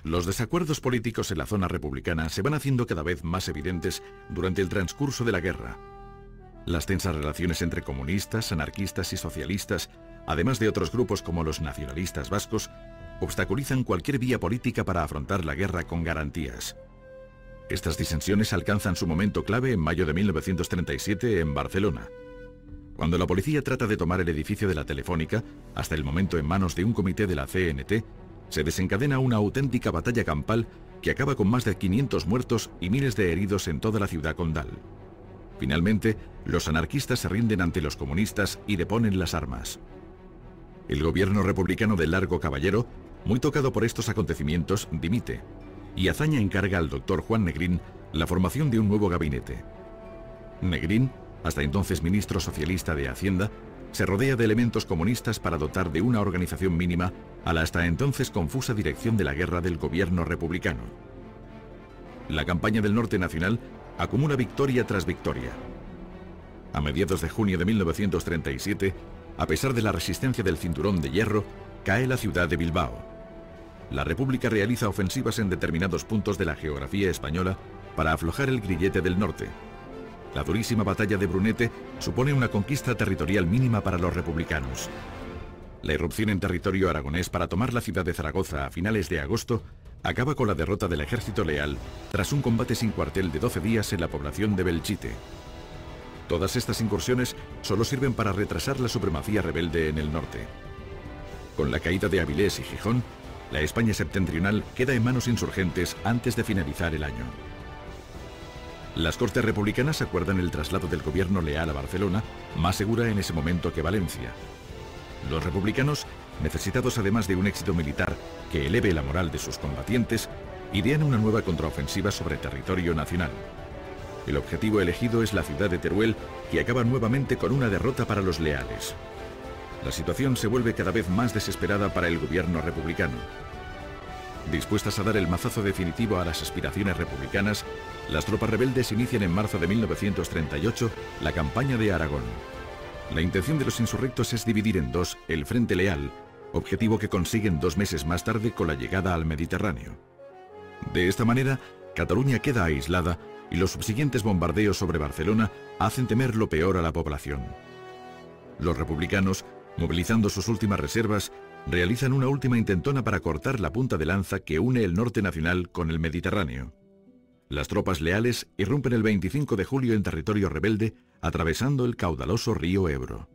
Los desacuerdos políticos en la zona republicana se van haciendo cada vez más evidentes durante el transcurso de la guerra. Las tensas relaciones entre comunistas, anarquistas y socialistas, además de otros grupos como los nacionalistas vascos, obstaculizan cualquier vía política para afrontar la guerra con garantías. Estas disensiones alcanzan su momento clave en mayo de 1937 en Barcelona, cuando la policía trata de tomar el edificio de la Telefónica, hasta el momento en manos de un comité de la CNT, se desencadena una auténtica batalla campal que acaba con más de 500 muertos y miles de heridos en toda la ciudad condal. Finalmente, los anarquistas se rinden ante los comunistas y deponen las armas. El gobierno republicano de Largo Caballero, muy tocado por estos acontecimientos, dimite, y Azaña encarga al doctor Juan Negrín la formación de un nuevo gabinete. Negrín, hasta entonces ministro socialista de Hacienda, se rodea de elementos comunistas para dotar de una organización mínima a la hasta entonces confusa dirección de la guerra del gobierno republicano. La campaña del Norte Nacional acumula victoria tras victoria. A mediados de junio de 1937, a pesar de la resistencia del Cinturón de Hierro, cae la ciudad de Bilbao. La República realiza ofensivas en determinados puntos de la geografía española para aflojar el grillete del norte. La durísima batalla de Brunete supone una conquista territorial mínima para los republicanos. La irrupción en territorio aragonés para tomar la ciudad de Zaragoza a finales de agosto acaba con la derrota del ejército leal tras un combate sin cuartel de 12 días en la población de Belchite. Todas estas incursiones solo sirven para retrasar la supremacía rebelde en el norte. Con la caída de Avilés y Gijón, la España septentrional queda en manos insurgentes antes de finalizar el año. Las Cortes Republicanas acuerdan el traslado del gobierno leal a Barcelona, más segura en ese momento que Valencia. Los republicanos, necesitados además de un éxito militar que eleve la moral de sus combatientes, idean una nueva contraofensiva sobre territorio nacional. El objetivo elegido es la ciudad de Teruel, que acaba nuevamente con una derrota para los leales. La situación se vuelve cada vez más desesperada para el gobierno republicano. Dispuestas a dar el mazazo definitivo a las aspiraciones republicanas, las tropas rebeldes inician en marzo de 1938 la campaña de Aragón. La intención de los insurrectos es dividir en dos el Frente Leal, objetivo que consiguen 2 meses más tarde con la llegada al Mediterráneo. De esta manera, Cataluña queda aislada y los subsiguientes bombardeos sobre Barcelona hacen temer lo peor a la población. Los republicanos, movilizando sus últimas reservas, realizan una última intentona para cortar la punta de lanza que une el norte nacional con el Mediterráneo. Las tropas leales irrumpen el 25 de julio en territorio rebelde, atravesando el caudaloso río Ebro.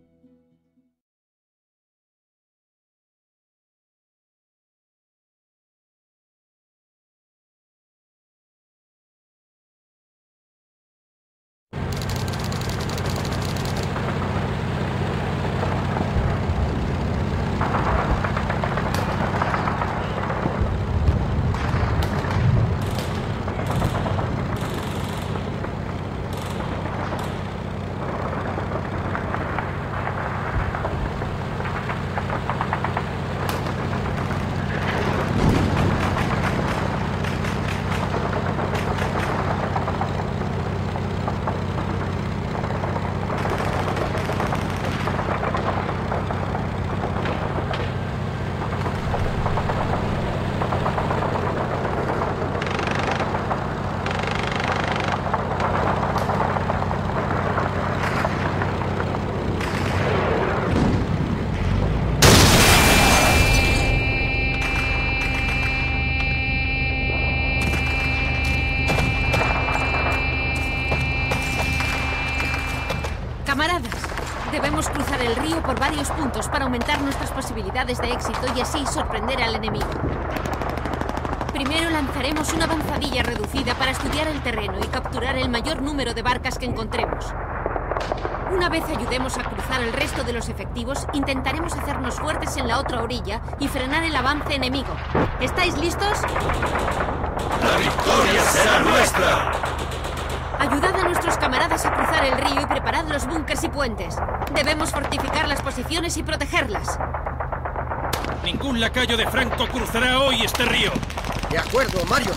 Camaradas, debemos cruzar el río por varios puntos para aumentar nuestras posibilidades de éxito y así sorprender al enemigo. Primero lanzaremos una avanzadilla reducida para estudiar el terreno y capturar el mayor número de barcas que encontremos. Una vez ayudemos a cruzar el resto de los efectivos, intentaremos hacernos fuertes en la otra orilla y frenar el avance enemigo. ¿Estáis listos? ¡La victoria será nuestra! Ayudad a nuestros camaradas a cruzar el río y preparad los búnkers y puentes. Debemos fortificar las posiciones y protegerlas. Ningún lacayo de Franco cruzará hoy este río. De acuerdo, Mario.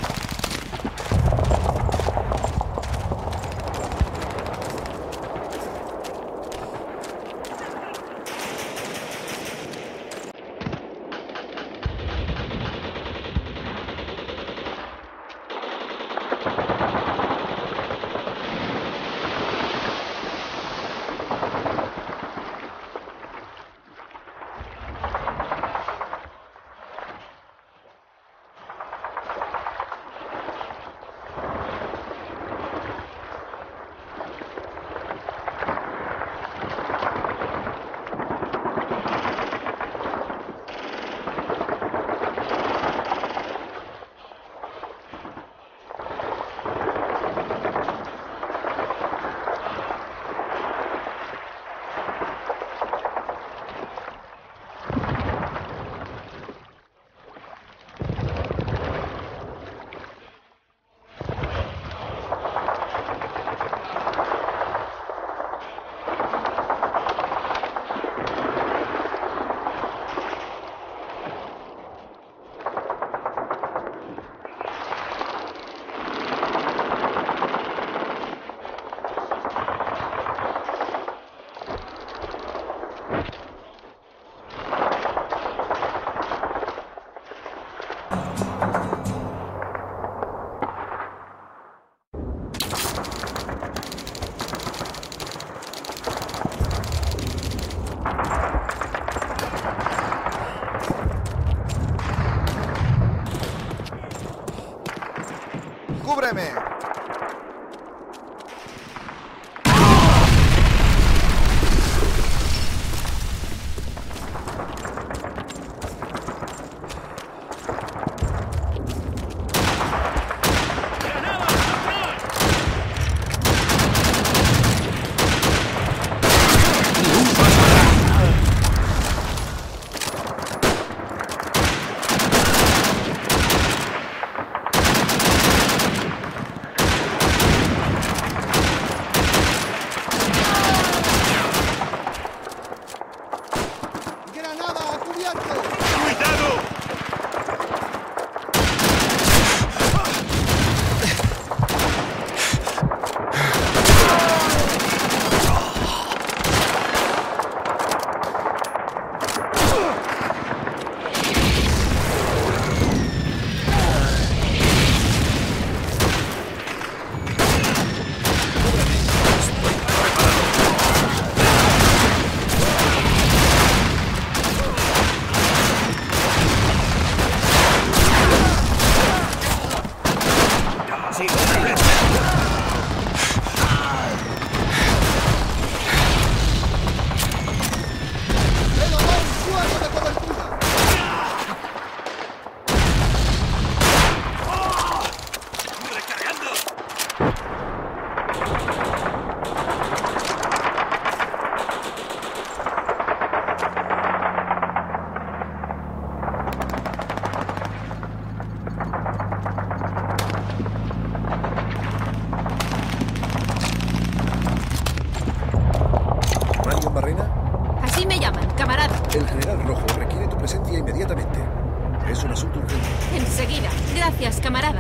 Gracias, camarada.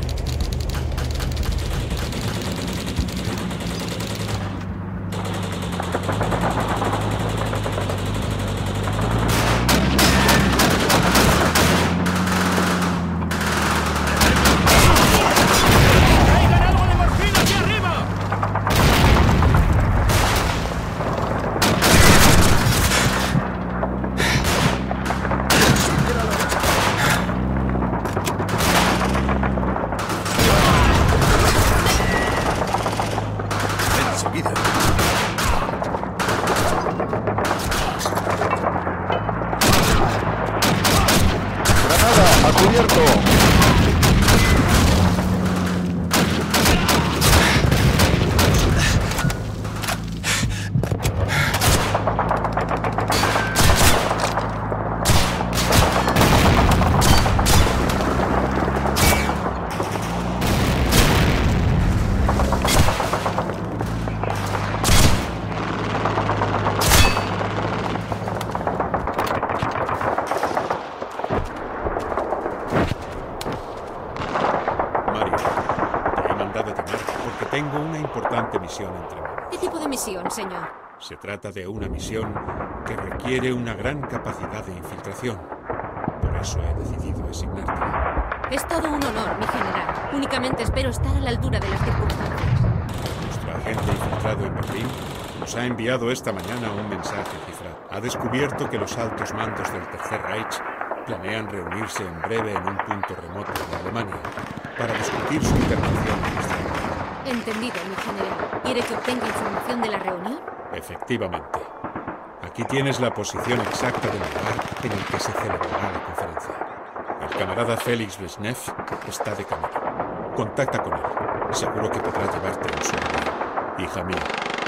Tengo una importante misión entre manos. ¿Qué tipo de misión, señor? Se trata de una misión que requiere una gran capacidad de infiltración. Por eso he decidido asignarte. Es todo un honor, mi general. Únicamente espero estar a la altura de las circunstancias. Nuestro agente infiltrado en Berlín nos ha enviado esta mañana un mensaje cifrado. Ha descubierto que los altos mandos del Tercer Reich planean reunirse en breve en un punto remoto de Alemania para discutir su intervención en extranjero. Entendido, mi general. ¿Quiere que obtenga información de la reunión? Efectivamente. Aquí tienes la posición exacta del lugar en el que se celebrará la conferencia. El camarada Félix Brezhnev está de camino. Contacta con él. Seguro que podrá llevarte en su avión. Hija mía,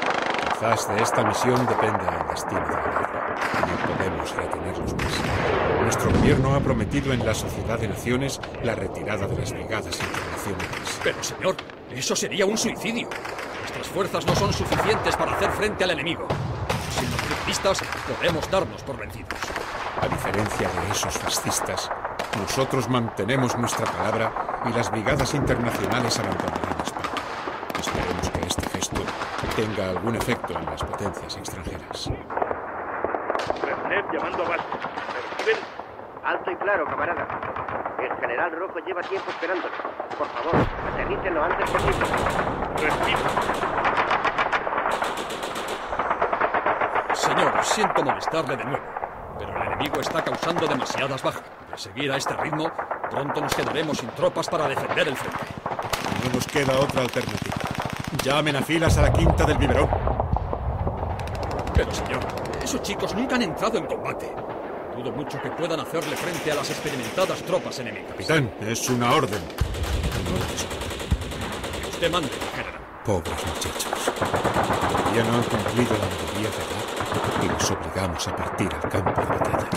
quizás de esta misión dependa el destino de la guerra. No podemos retenerlos más. Nuestro gobierno ha prometido en la Sociedad de Naciones la retirada de las brigadas internacionales. Pero, señor, eso sería un suicidio. Nuestras fuerzas no son suficientes para hacer frente al enemigo. Sin los triunfistas, podemos darnos por vencidos. A diferencia de esos fascistas, nosotros mantenemos nuestra palabra y las brigadas internacionales abandonarán España. Esperemos que este gesto tenga algún efecto en las potencias extranjeras. Brezhnev llamando a base. ¿Reciben? Alto y claro, camarada. El general Rojo lleva tiempo esperándolo. Por favor, aterricen lo antes posible. Reciben. Señor, siento molestarle de nuevo, pero el enemigo está causando demasiadas bajas. De seguir a este ritmo, pronto nos quedaremos sin tropas para defender el frente. No nos queda otra alternativa. Llamen a filas a la quinta del biberón. Pero, señor, esos chicos nunca han entrado en combate. Dudo mucho que puedan hacerle frente a las experimentadas tropas enemigas. Capitán, es una orden. Que usted mande, general. Pobres muchachos. Todavía no han cumplido la mayoría de edad y los obligamos a partir al campo de batalla.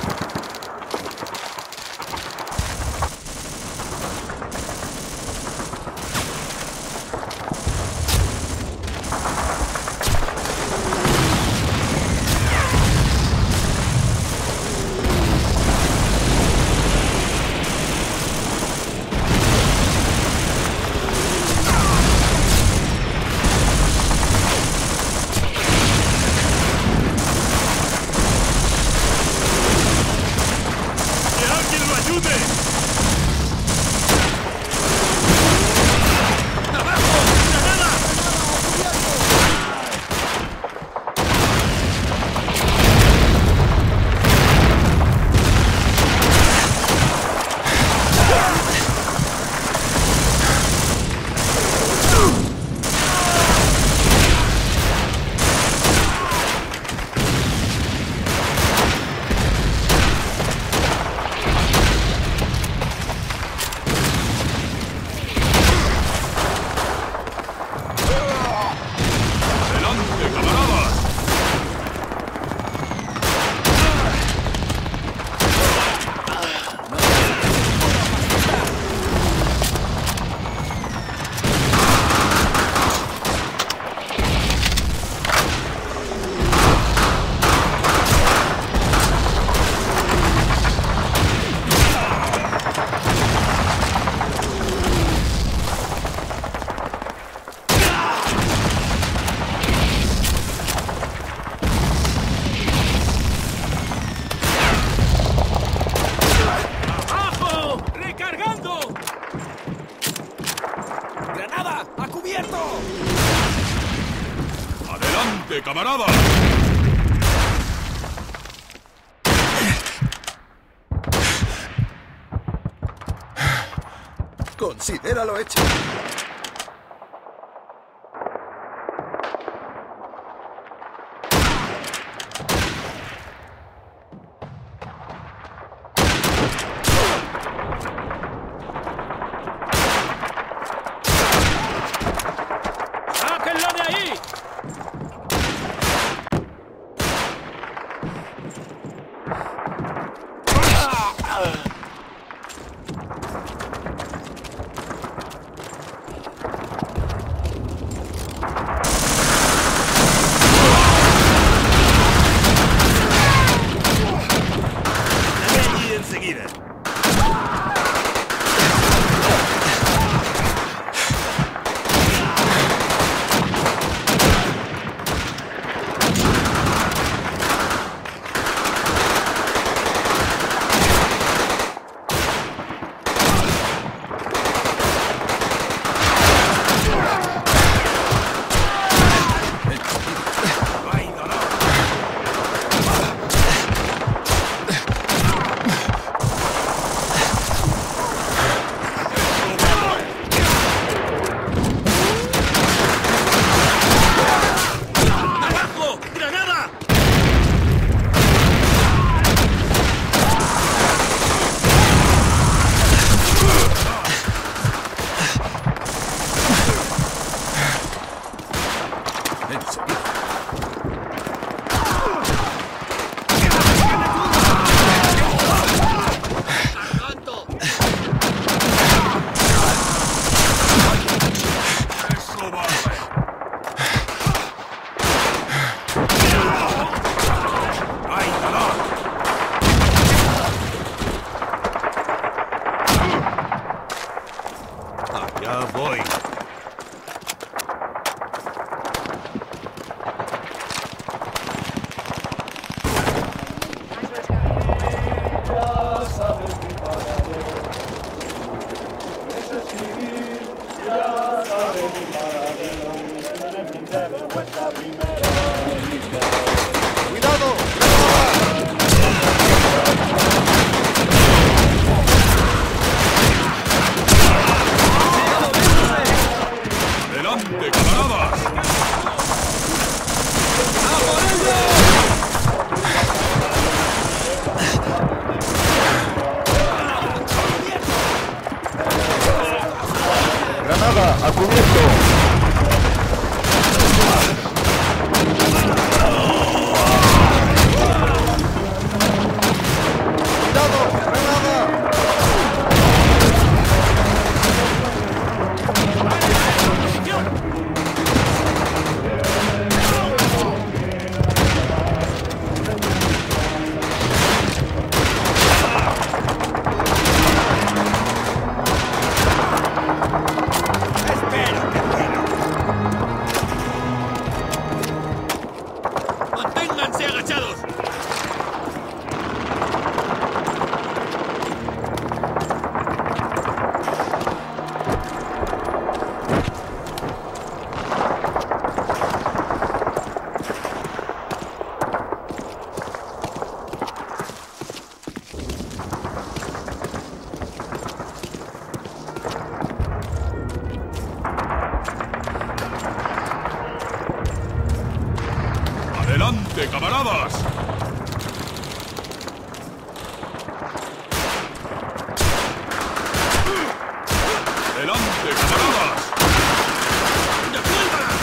camaradas! Considéralo hecho. ¡Sáquenlo de ahí! Allí enseguida. ¡Abajo! ¡Granada! ¡Eso vale! ¡Ay, dolor! Allá voy. ¡Adelante, camaradas! Granada, a cubierto. ¡Cuidado, Granada! ¡Manténganse agachados! ¡Adelante, camaradas! ¡Adelante, camaradas! ¡Devuélvala!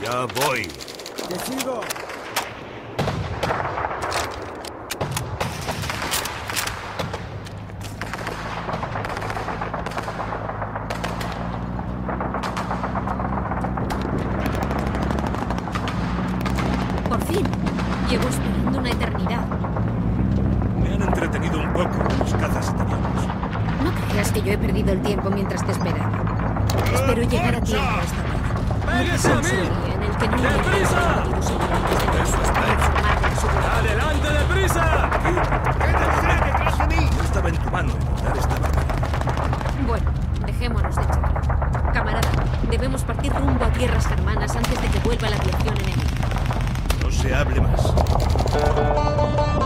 Ya voy. ¡Te sigo! Por fin. Llevo esperando una eternidad. Me han entretenido un poco los cazas italianos. No creas que yo he perdido el tiempo mientras te esperaba. Espero llegar a tiempo esta vez. ¡Pégase a mí! En el que no le ¡Deprisa! Eso está hecho. ¡Adelante, deprisa! ¡Quédense detrás de mí! No estaba en tu mano evitar esta batalla. Bueno, dejémonos de charla. Camarada, debemos partir rumbo a tierras germanas antes de que vuelva la aviación enemiga. No se hable más.